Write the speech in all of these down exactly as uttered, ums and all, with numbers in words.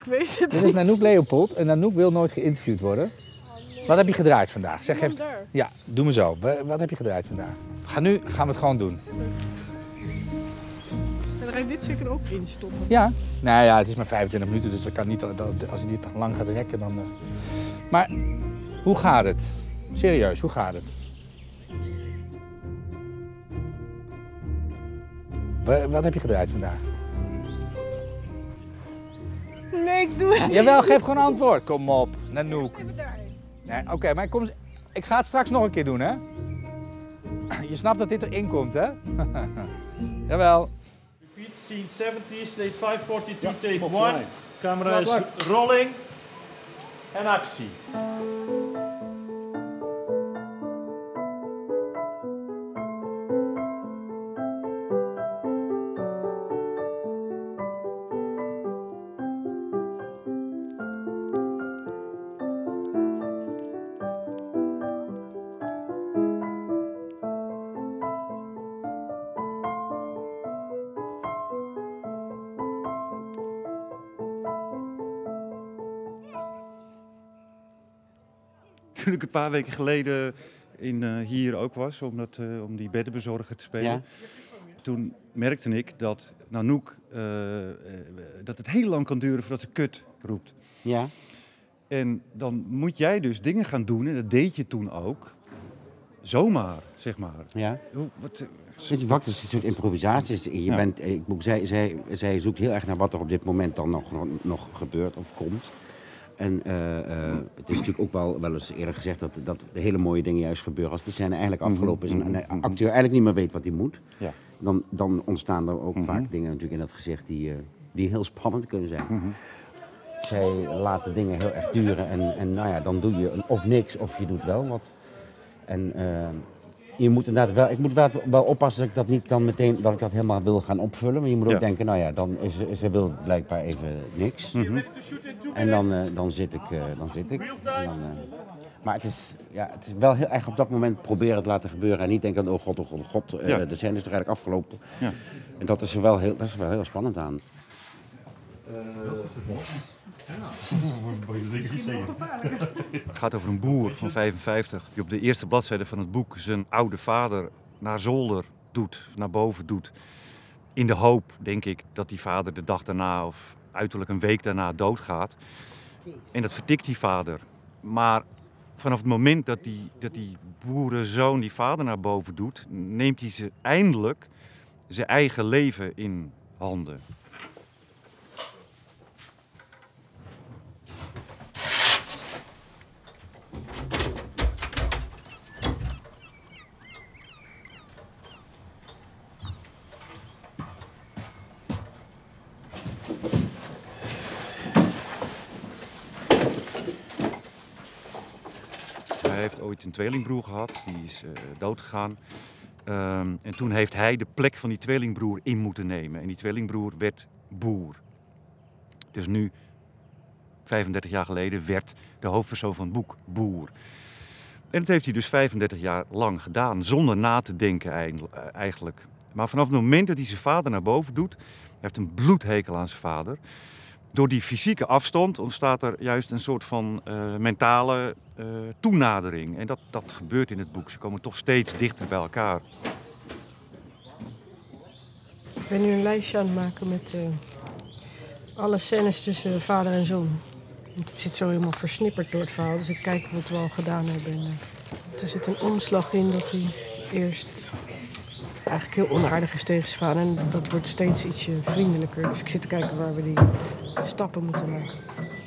Ik weet het Dit niet. is Nanook Leopold en Nanook wil nooit geïnterviewd worden. Wat heb je gedraaid vandaag? Zeg even. Ja, doe me zo. Wat heb je gedraaid vandaag? Ga nu gaan we het gewoon doen. En dan ga ik dit zeker ook instoppen. Ja. Nou ja, het is maar vijfentwintig minuten, dus dat kan niet, als je dit te lang gaat rekken dan... Uh... Maar hoe gaat het? Serieus, hoe gaat het? Wat, wat heb je gedraaid vandaag? Nee, ik doe het niet. Jawel, geef gewoon antwoord. Kom op, Nanook. Nee, oké, okay, maar kom, ik ga het straks nog een keer doen, hè? Je snapt dat dit erin komt, hè? Jawel. Repeat scene zeventig, stage vijfhonderdzevenenveertig, Ja, take one. Camera is rolling. En actie. Toen ik een paar weken geleden in, uh, hier ook was om, dat, uh, om die beddenbezorger te spelen, ja. Toen merkte ik dat Nanook, uh, uh, dat het heel lang kan duren voordat ze kut roept. Ja. En dan moet jij dus dingen gaan doen, en dat deed je toen ook, zomaar, zeg maar. Ja. Hoe, wat, uh, het is een soort improvisaties. Je ja. bent, ik, zij, zij, zij zoekt heel erg naar wat er op dit moment dan nog, nog, nog gebeurt of komt. En uh, uh, het is natuurlijk ook wel, wel eens eerder gezegd dat, dat hele mooie dingen juist gebeuren als die scène eigenlijk afgelopen is en een acteur eigenlijk niet meer weet wat hij moet. Ja. Dan, dan ontstaan er ook mm-hmm. vaak dingen natuurlijk in dat gezicht die, uh, die heel spannend kunnen zijn. Mm-hmm. Zij laten dingen heel erg duren en, en nou ja, dan doe je of niks of je doet wel wat. En uh, je moet inderdaad wel, ik moet wel, wel oppassen dat ik dat niet dan meteen, dat ik dat helemaal wil gaan opvullen. Maar je moet ook ja. denken, nou ja, dan is ze wil blijkbaar even niks. Mm-hmm. En dan, uh, dan zit ik, uh, dan zit ik. En dan, uh, maar het is, ja, het is wel heel erg op dat moment proberen het laten gebeuren en niet denken, oh god, oh god, oh god, uh, ja. de scène is toch eigenlijk afgelopen. Ja. En dat is er wel heel, dat is er wel heel spannend aan. Uh, dat is het mooi. Ja, misschien nog gevaarlijker. Het gaat over een boer van vijfenvijftig die op de eerste bladzijde van het boek zijn oude vader naar zolder doet, naar boven doet. In de hoop, denk ik, dat die vader de dag daarna of uiterlijk een week daarna doodgaat. En dat vertikt die vader. Maar vanaf het moment dat die, dat die boerenzoon die vader naar boven doet, neemt hij ze eindelijk zijn eigen leven in handen. Hij heeft ooit een tweelingbroer gehad, die is uh, doodgegaan. Um, en toen heeft hij de plek van die tweelingbroer in moeten nemen. En die tweelingbroer werd boer. Dus nu, vijfendertig jaar geleden, werd de hoofdpersoon van het boek boer. En dat heeft hij dus vijfendertig jaar lang gedaan, zonder na te denken eigenlijk. Maar vanaf het moment dat hij zijn vader naar boven doet, hij heeft een bloedhekel aan zijn vader. Door die fysieke afstand ontstaat er juist een soort van uh, mentale uh, toenadering. En dat, dat gebeurt in het boek. Ze komen toch steeds dichter bij elkaar. Ik ben nu een lijstje aan het maken met uh, alle scènes tussen vader en zoon. Want het zit zo helemaal versnipperd door het verhaal. Dus ik kijk wat we al gedaan hebben. En, uh, er zit een omslag in dat hij eerst eigenlijk heel onaardig is tegen zijn vader. En dat wordt steeds ietsje vriendelijker. Dus ik zit te kijken waar we die stappen moeten maken.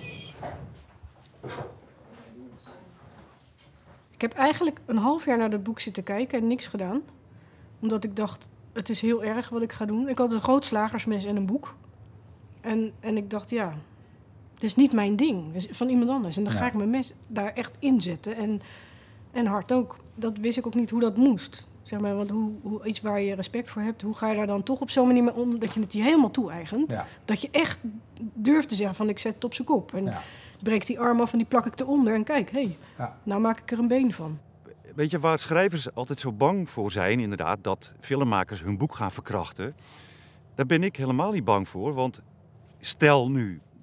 Ik heb eigenlijk een half jaar naar dat boek zitten kijken en niks gedaan. Omdat ik dacht, het is heel erg wat ik ga doen. Ik had een groot slagersmes en een boek. En, en ik dacht, ja, het is niet mijn ding. Het is van iemand anders. En dan ja. ga ik mijn mes daar echt inzetten. En, en hard ook. Dat wist ik ook niet hoe dat moest. Zeg maar, want hoe, hoe, iets waar je respect voor hebt, hoe ga je daar dan toch op zo'n manier mee om dat je het je helemaal toe-eigent? Ja. Dat je echt durft te zeggen van ik zet het op zijn kop. En ja. breek die arm af en die plak ik eronder. En kijk, hé, hey, ja. nou maak ik er een been van. Weet je waar schrijvers altijd zo bang voor zijn, inderdaad, dat filmmakers hun boek gaan verkrachten? Daar ben ik helemaal niet bang voor, want stel nu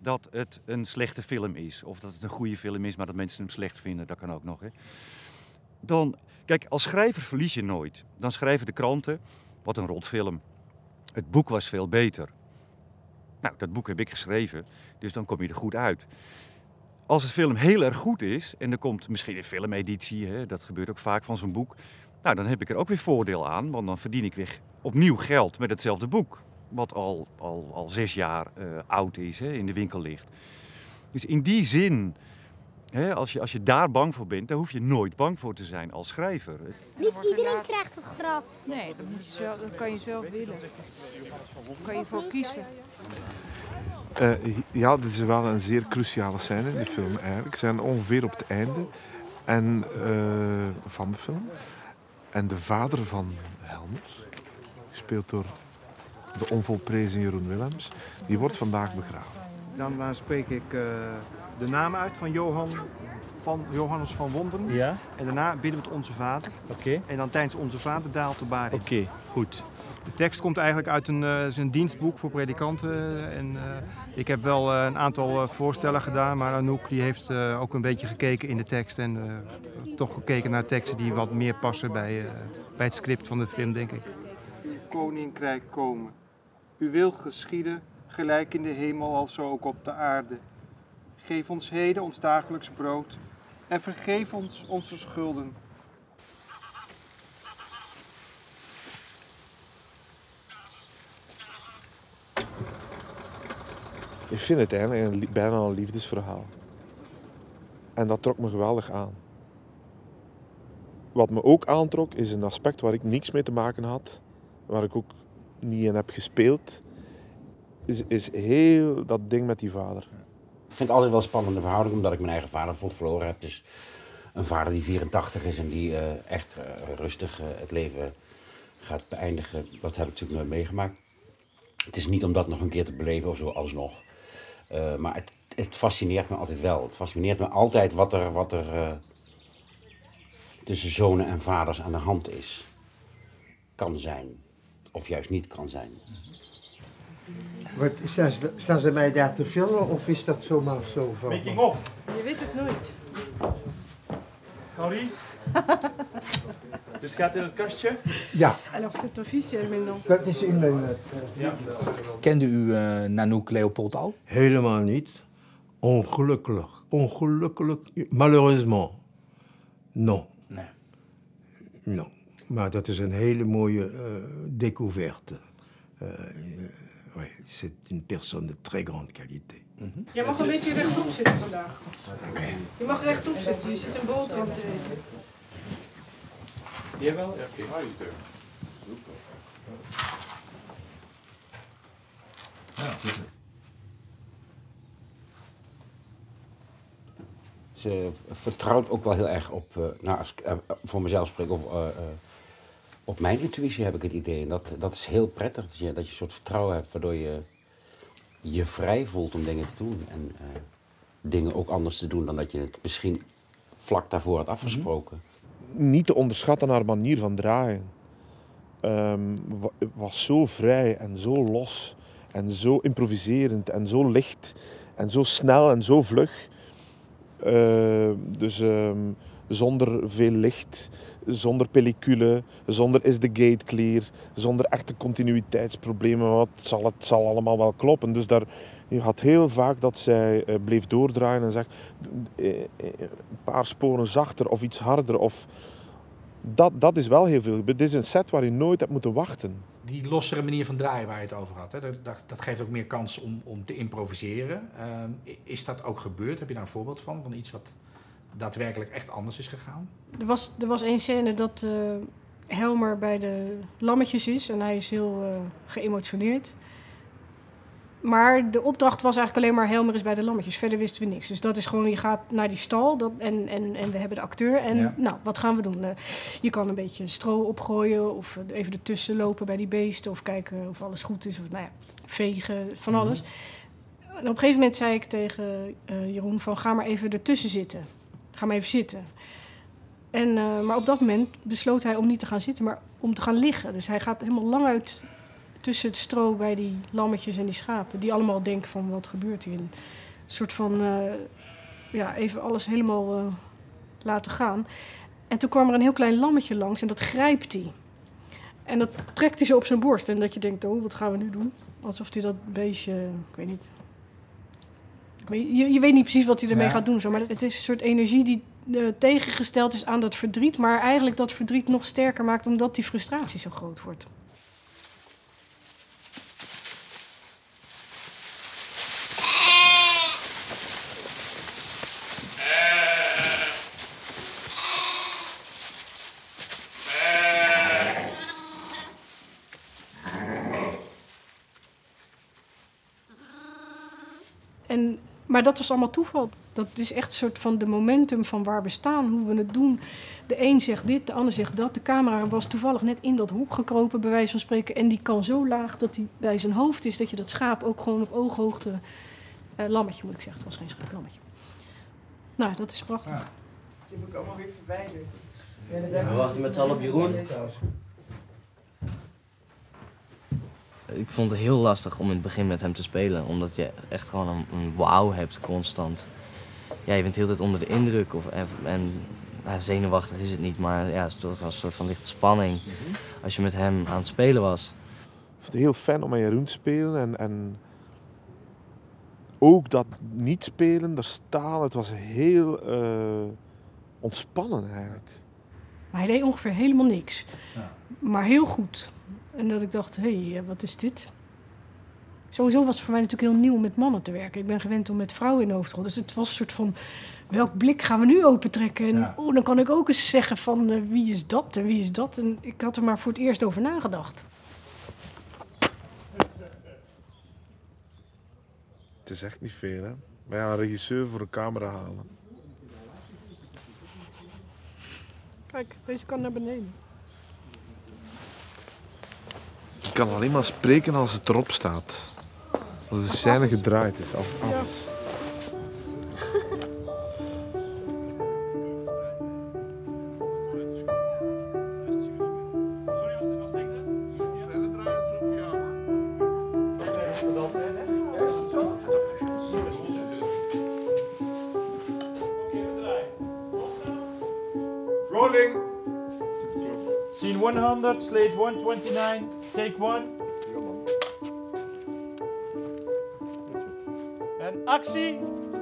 dat het een slechte film is. Of dat het een goede film is, maar dat mensen hem slecht vinden. Dat kan ook nog. Hè. Dan, kijk, als schrijver verlies je nooit. Dan schrijven de kranten, wat een rotfilm. Het boek was veel beter. Nou, dat boek heb ik geschreven, dus dan kom je er goed uit. Als een film heel erg goed is, en er komt misschien een filmeditie, hè, dat gebeurt ook vaak van zo'n boek. Nou, dan heb ik er ook weer voordeel aan, want dan verdien ik weer opnieuw geld met hetzelfde boek. Wat al, al, al zes jaar uh, oud is, hè, in de winkel ligt. Dus in die zin, hè, als, je, als je daar bang voor bent, dan hoef je nooit bang voor te zijn als schrijver. Niet iedereen krijgt een graf. Nee, dat, moet je zelf, dat kan je zelf willen. Daar kan je voor kiezen. Uh, ja, dit is wel een zeer cruciale scène in de film eigenlijk. We zijn ongeveer op het einde en, uh, van de film. En de vader van Helmer, gespeeld door de onvolprezen Jeroen Willems, die wordt vandaag begraven. Dan uh, spreek ik uh, de naam uit van, Johan, van Johannes van Wonderen. Ja. En daarna bidden we het Onze Vader. Oké. Okay. En dan tijdens Onze Vader daalt de baar in. Oké, okay, goed. De tekst komt eigenlijk uit een, uh, zijn dienstboek voor predikanten. En, uh, ik heb wel uh, een aantal uh, voorstellen gedaan, maar Anouk die heeft uh, ook een beetje gekeken in de tekst. En uh, toch gekeken naar teksten die wat meer passen bij, uh, bij het script van de film, denk ik. Uw koninkrijk komen. Uw wil geschieden, gelijk in de hemel als zo ook op de aarde. Geef ons heden ons dagelijks brood en vergeef ons onze schulden. Ik vind het eigenlijk een, bijna een liefdesverhaal. En dat trok me geweldig aan. Wat me ook aantrok is een aspect waar ik niks mee te maken had, waar ik ook niet in heb gespeeld, is, is heel dat ding met die vader. Ik vind het altijd wel een spannende verhouding, omdat ik mijn eigen vader verloren heb. Dus een vader die vierentachtig is en die uh, echt uh, rustig uh, het leven gaat beëindigen, dat heb ik natuurlijk nooit meegemaakt. Het is niet om dat nog een keer te beleven of zo, alsnog. Uh, maar het, het fascineert me altijd wel. Het fascineert me altijd wat er, wat er uh, tussen zonen en vaders aan de hand is. Kan zijn. Of juist niet kan zijn. Wat, staan, ze, staan ze mij daar te filmen of is dat zomaar zo van? Making of. Je weet het nooit. Henri? Dit gaat in het kastje? Ja. Alors c'est officiel maintenant. Dat is in mijn... Uh, Ja. Kende u uh, Nanook Leopold al? Helemaal niet. Ongelukkig. Ongelukkig. Malheureusement. Non. Nee. Non. Maar dat is een hele mooie uh, découverte. Uh, ouais, c'est une personne de très grande qualité. Mm-hmm. Jij mag een beetje rechtop zitten vandaag. Okay. Je mag rechtop zitten, je zit een boterham te eten. Jawel? Ja, oké. Ze vertrouwt ook wel heel erg op, uh, nou, als ik uh, voor mezelf spreek, of, uh, uh, op mijn intuïtie heb ik het idee. En dat, dat is heel prettig, dat je, dat je een soort vertrouwen hebt, waardoor je je vrij voelt om dingen te doen. En uh, dingen ook anders te doen dan dat je het misschien vlak daarvoor had afgesproken. Niet te onderschatten haar manier van draaien. Um, was zo vrij en zo los en zo improviserend en zo licht en zo snel en zo vlug. Uh, dus um, zonder veel licht, zonder pellicule, zonder is de gate clear, zonder echte continuïteitsproblemen. Wat zal het zal allemaal wel kloppen. Dus daar, je had heel vaak dat zij uh, bleef doordraaien en zegt uh, een paar sporen zachter of iets harder. Of, dat, dat is wel heel veel. Het is een set waar je nooit hebt moeten wachten. Die lossere manier van draaien waar je het over had, hè, dat, dat geeft ook meer kans om, om te improviseren. Uh, is dat ook gebeurd? Heb je daar een voorbeeld van? Van iets wat daadwerkelijk echt anders is gegaan? Er was, er was één scène dat uh, Helmer bij de lammetjes is en hij is heel uh, geëmotioneerd. Maar de opdracht was eigenlijk alleen maar Helmer is bij de lammetjes. Verder wisten we niks. Dus dat is gewoon, je gaat naar die stal dat, en, en, en we hebben de acteur. En ja. nou, wat gaan we doen? Uh, je kan een beetje stro opgooien of even ertussen lopen bij die beesten. Of kijken of alles goed is. Of nou ja, vegen, van mm-hmm. alles. En op een gegeven moment zei ik tegen uh, Jeroen van ga maar even ertussen zitten. Ga maar even zitten. En, uh, maar op dat moment besloot hij om niet te gaan zitten, maar om te gaan liggen. Dus hij gaat helemaal lang uit tussen het stro bij die lammetjes en die schapen. Die allemaal denken van, wat gebeurt hier? Een soort van, uh, ja, even alles helemaal uh, laten gaan. En toen kwam er een heel klein lammetje langs en dat grijpt hij. En dat trekt hij zo op zijn borst. En dat je denkt, oh, wat gaan we nu doen? Alsof hij dat beestje, ik weet niet... Ik weet, je, je weet niet precies wat hij ermee ja. gaat doen. Zo, maar het is een soort energie die uh, tegengesteld is aan dat verdriet. Maar eigenlijk dat verdriet nog sterker maakt omdat die frustratie zo groot wordt. En, maar dat was allemaal toeval. Dat is echt een soort van de momentum van waar we staan, hoe we het doen. De een zegt dit, de ander zegt dat. De camera was toevallig net in dat hoek gekropen, bij wijze van spreken. En die kan zo laag dat hij bij zijn hoofd is, dat je dat schaap ook gewoon op ooghoogte... Uh, lammetje moet ik zeggen, het was geen schaap, lammetje. Nou, dat is prachtig. Ja. Die heb ik allemaal weer verwijderd. Ja, we wachten met z'n allen op Jeroen. Ik vond het heel lastig om in het begin met hem te spelen, omdat je echt gewoon een, een wauw hebt constant. Ja, je bent de hele tijd onder de indruk of, en, en nou, zenuwachtig is het niet, maar ja, het is toch wel een soort van lichte spanning als je met hem aan het spelen was. Ik vond het heel fijn om met Jeroen te spelen en, en ook dat niet spelen, daar staan, het was heel uh, ontspannen eigenlijk. Maar hij deed ongeveer helemaal niks, ja. Maar heel goed. En dat ik dacht, hé, hey, wat is dit? Sowieso was het voor mij natuurlijk heel nieuw om met mannen te werken. Ik ben gewend om met vrouwen in de hoofdrol. Dus het was een soort van, welk blik gaan we nu opentrekken? En ja. oh, dan kan ik ook eens zeggen van, uh, wie is dat en wie is dat? En ik had er maar voor het eerst over nagedacht. Het is echt niet veel, hè? Wij gaan een regisseur voor een camera halen. Kijk, deze kan naar beneden. Je kan alleen maar spreken als het erop staat. Als de scène gedraaid is, als het af is. Ja. Rolling. Scene honderd, slate honderdnegenentwintig, take one. En actie.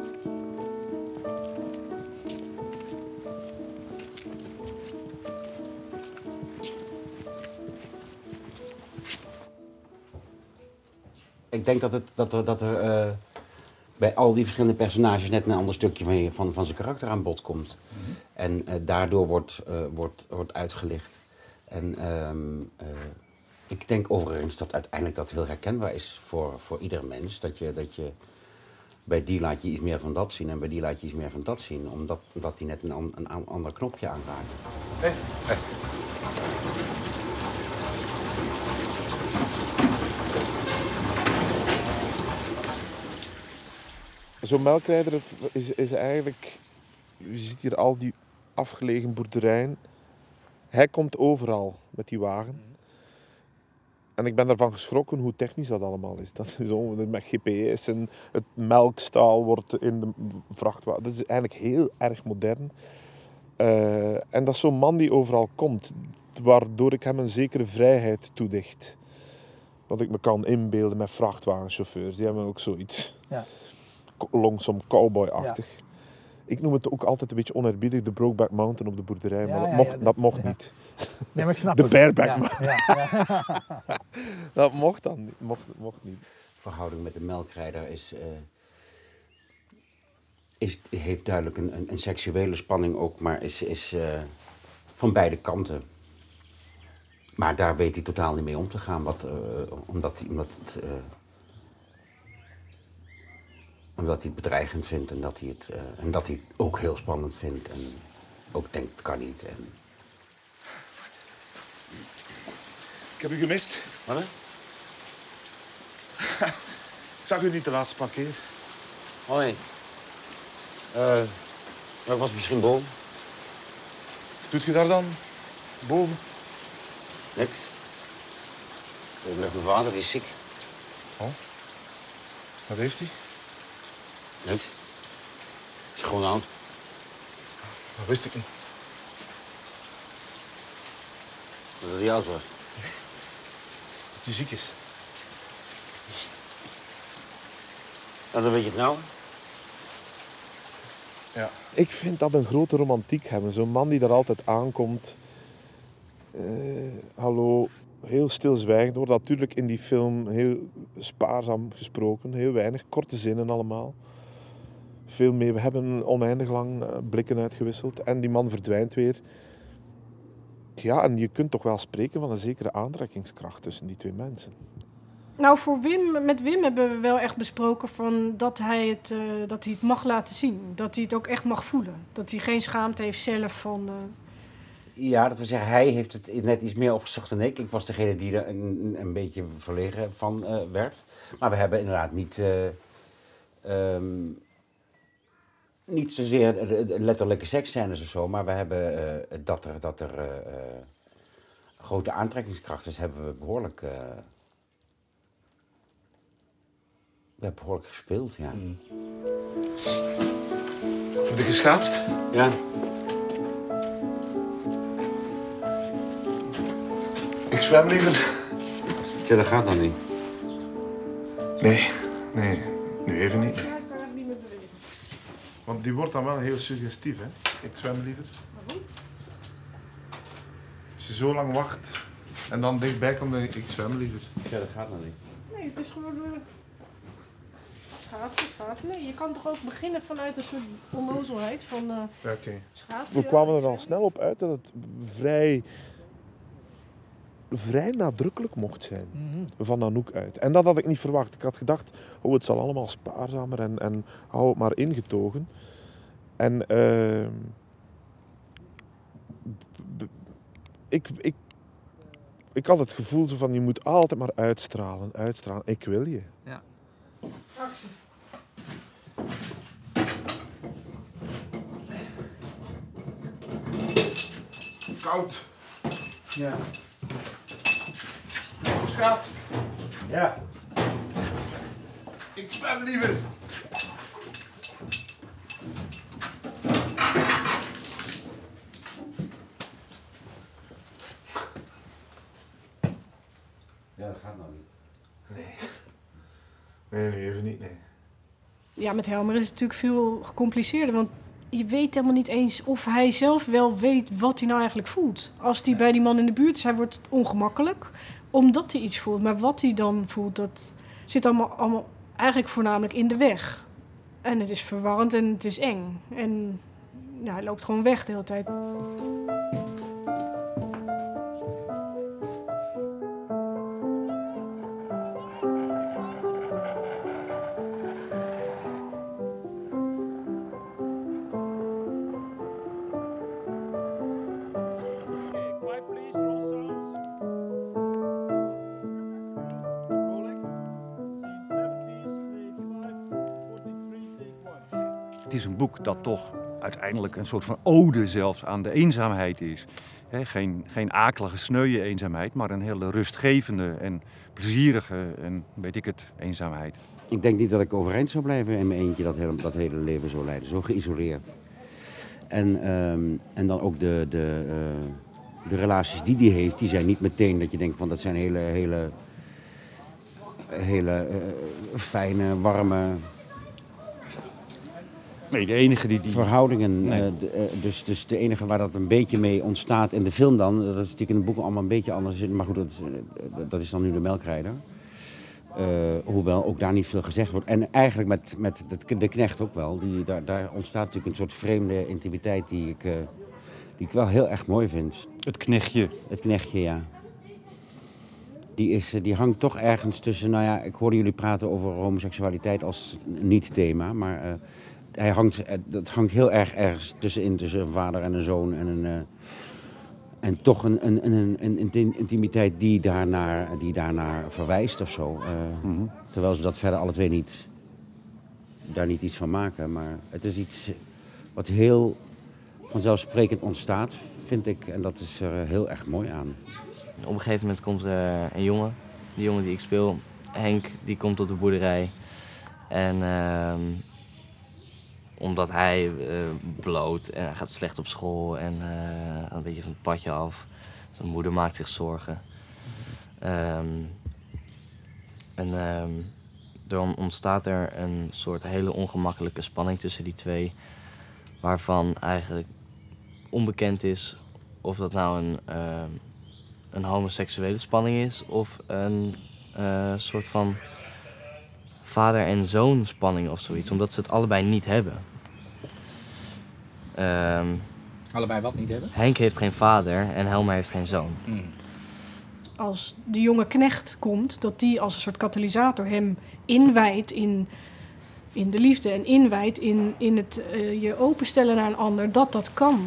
Ik denk dat, het, dat er, dat er uh, bij al die verschillende personages net een ander stukje van, je, van, van zijn karakter aan bod komt. Mm-hmm. En uh, daardoor wordt, uh, wordt, wordt uitgelicht. En um, uh, ik denk overigens dat uiteindelijk dat heel herkenbaar is voor, voor ieder mens. Dat je, dat je bij die laat je iets meer van dat zien en bij die laat je iets meer van dat zien. Omdat, omdat die net een, an, een ander knopje aanraken. Hey, hey. Zo'n melkrijder is, is eigenlijk... Je ziet hier al die afgelegen boerderijen. Hij komt overal met die wagen. En ik ben daarvan geschrokken hoe technisch dat allemaal is. Dat is ongeveer met G P S en het melkstaal wordt in de vrachtwagen. Dat is eigenlijk heel erg modern. Uh, en dat is zo'n man die overal komt, waardoor ik hem een zekere vrijheid toedicht. Dat ik me kan inbeelden met vrachtwagenchauffeurs. Die hebben ook zoiets. Ja. Langzaam cowboy-achtig. Ja. Ik noem het ook altijd een beetje oneerbiedig de Brokeback Mountain op de boerderij, maar ja, dat, ja, mocht, ja, dat, dat mocht ja. niet. Nee, maar ik snap de het. Bareback ja, Mountain. Ja, ja. Dat mocht dan niet. Mocht, mocht niet. De verhouding met de melkrijder is, uh, is, heeft duidelijk een, een, een seksuele spanning ook, maar is, is uh, van beide kanten. Maar daar weet hij totaal niet mee om te gaan, wat, uh, omdat hij... Omdat het, uh, Omdat hij het bedreigend vindt en dat hij het, uh, en dat hij het ook heel spannend vindt. En ook denkt, het kan niet. En... Ik heb u gemist. Wat, hè? Ik zag u niet de laatste paar keer. Hoi. Uh, ik was misschien boven. Doet je daar dan? Boven? Niks. Met mijn vader, die is ziek. Oh? Wat heeft hij? Niks. Is gewoon oud. Dat wist ik niet. Dat hij oud was. Dat hij ziek is. Nou, dan weet je het nou. Ja. Ik vind dat een grote romantiek hebben. Zo'n man die daar altijd aankomt. Uh, hallo, heel stilzwijgend. Wordt natuurlijk in die film heel spaarzaam gesproken. Heel weinig, korte zinnen allemaal. Veel meer. We hebben oneindig lang blikken uitgewisseld. En die man verdwijnt weer. Ja, en je kunt toch wel spreken van een zekere aantrekkingskracht tussen die twee mensen. Nou, voor Wim, met Wim hebben we wel echt besproken van dat, hij het, uh, dat hij het mag laten zien. Dat hij het ook echt mag voelen. Dat hij geen schaamte heeft zelf van... Uh... Ja, dat wil zeggen, hij heeft het net iets meer opgezocht dan ik. Ik was degene die er een, een beetje verlegen van uh, werd. Maar we hebben inderdaad niet... Uh, um, niet zozeer letterlijke seksscènes of zo, maar we hebben uh, dat er, dat er uh, uh, grote aantrekkingskracht is, hebben we behoorlijk... Uh, We hebben behoorlijk gespeeld, ja. Mm. Heb je geschaatst? Ja. Ik zwem liever. Ja, dat gaat dan niet. Nee, nee. Nu even niet. Want die wordt dan wel heel suggestief, hè. Ik zwem liever. Waarom? Als je zo lang wacht en dan dichtbij komt, dan ik zwem liever. Ja, dat gaat dan niet. Nee, het is gewoon... Uh... Schaatsen, schaatsen. Nee, je kan toch ook beginnen vanuit een soort onnozelheid van uh, ja, okay. schaatsen. We kwamen er al snel op uit dat het vrij, vrij nadrukkelijk mocht zijn, mm-hmm. van Anouk uit. En dat had ik niet verwacht. Ik had gedacht, oh, het zal allemaal spaarzamer en, en hou het maar ingetogen. En uh, b- ik, ik, ik had het gevoel zo van, je moet altijd maar uitstralen, uitstralen. Ik wil je. Ja. Actie. Koud. Ja. Geschaatst. Ja. Ik zwem liever. Ja, dat gaat nou niet. Nee. Nee, nee, even niet, nee. Ja, met Helmer is het natuurlijk veel gecompliceerder, want je weet helemaal niet eens of hij zelf wel weet wat hij nou eigenlijk voelt. Als hij bij die man in de buurt is, hij wordt ongemakkelijk omdat hij iets voelt. Maar wat hij dan voelt, dat zit allemaal, allemaal eigenlijk voornamelijk in de weg. En het is verwarrend en het is eng. En ja, hij loopt gewoon weg de hele tijd. Het is een boek dat toch uiteindelijk een soort van ode zelfs aan de eenzaamheid is. He, geen, geen akelige, sneuwe eenzaamheid, maar een hele rustgevende en plezierige en weet ik het, eenzaamheid. Ik denk niet dat ik overeind zou blijven in mijn eentje dat hele, dat hele leven zo leiden, zo geïsoleerd. En, um, en dan ook de, de, uh, de relaties die die heeft, die zijn niet meteen dat je denkt van dat zijn hele, hele, hele uh, fijne, warme... Nee, de enige die... die... Verhoudingen. Nee. Uh, de, uh, dus, dus de enige waar dat een beetje mee ontstaat in de film dan, dat is natuurlijk in het boek allemaal een beetje anders. Maar goed, dat is, uh, dat is dan nu de melkrijder. Uh, hoewel ook daar niet veel gezegd wordt. En eigenlijk met, met de, de knecht ook wel. Die, daar, daar ontstaat natuurlijk een soort vreemde intimiteit die ik, uh, die ik wel heel erg mooi vind. Het knechtje. Het knechtje, ja. Die, is, die hangt toch ergens tussen, nou ja, ik hoorde jullie praten over homoseksualiteit als niet-thema, maar... Uh, Hij hangt, dat hangt heel erg ergens tussenin, tussen een vader en een zoon. En, een, uh, en toch een, een, een, een intimiteit die daarnaar, die daarnaar verwijst of zo. Uh, mm-hmm. Terwijl ze dat verder alle twee niet, daar niet iets van maken. Maar het is iets wat heel vanzelfsprekend ontstaat, vind ik. En dat is er heel erg mooi aan. Op een gegeven moment komt uh, een jongen die jongen die ik speel, Henk, die komt op de boerderij. En uh, omdat hij uh, bloot en hij gaat slecht op school en uh, een beetje van het padje af. Zijn moeder maakt zich zorgen. Um, en um, dan ontstaat er een soort hele ongemakkelijke spanning tussen die twee. Waarvan eigenlijk onbekend is of dat nou een, uh, een homoseksuele spanning is of een uh, soort van vader- en zoon spanning of zoiets. Omdat ze het allebei niet hebben. Um, allebei wat niet hebben? Henk heeft geen vader en Helma heeft geen zoon. Mm. Als de jonge knecht komt, dat die als een soort katalysator hem inwijdt in, in de liefde en inwijdt in, in het uh, je openstellen naar een ander, dat dat kan.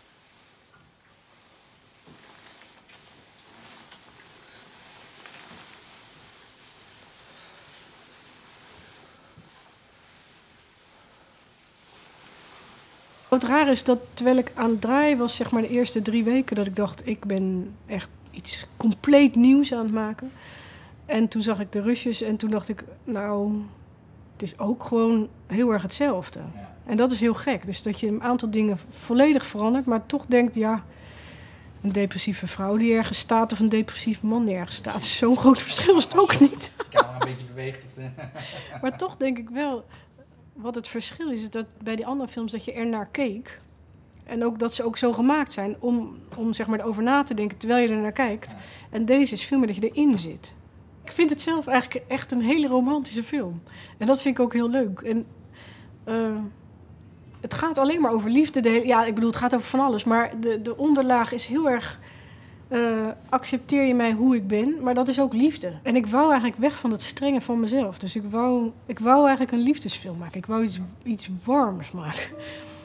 Wat raar is dat terwijl ik aan het draaien was, zeg maar de eerste drie weken, dat ik dacht, ik ben echt iets compleet nieuws aan het maken. En toen zag ik de rusjes en toen dacht ik, nou, het is ook gewoon heel erg hetzelfde. Ja. En dat is heel gek. Dus dat je een aantal dingen volledig verandert, maar toch denkt, ja, een depressieve vrouw die ergens staat of een depressieve man die ergens staat, zo'n groot verschil is het ook niet. De camera een beetje beweegt. Maar toch denk ik wel, wat het verschil is, is dat bij die andere films dat je er naar keek. En ook dat ze ook zo gemaakt zijn om, om zeg maar erover na te denken terwijl je er naar kijkt. Ja. En deze is veel meer dat je erin zit. Ik vind het zelf eigenlijk echt een hele romantische film. En dat vind ik ook heel leuk. En uh, het gaat alleen maar over liefde. De hele, ja, ik bedoel, het gaat over van alles. Maar de, de onderlaag is heel erg, uh, accepteer je mij hoe ik ben. Maar dat is ook liefde. En ik wou eigenlijk weg van het strenge van mezelf. Dus ik wou, ik wou eigenlijk een liefdesfilm maken. Ik wou iets, iets warms maken.